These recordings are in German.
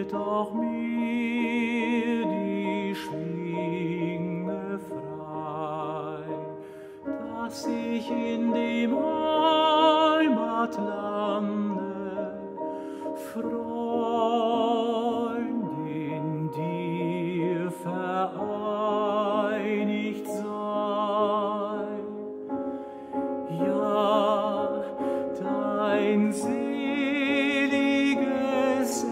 doch mir die Schwinge frei, dass ich in dem Heimatlande Freund in dir vereinigt sei. Ja, dein seliges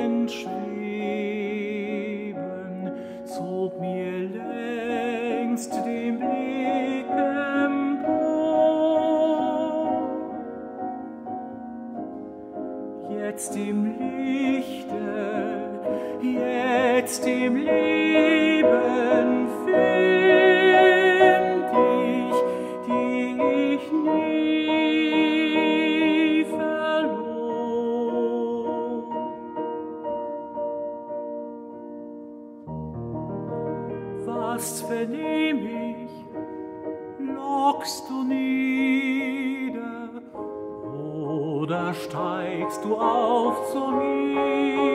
Entschweben zog mir längst den Blick empor. Jetzt im Lichte, jetzt im Leben find ich, die ich nie verlor. Was vernehm ich, lockst du nieder, oder steigst du auf zu mir?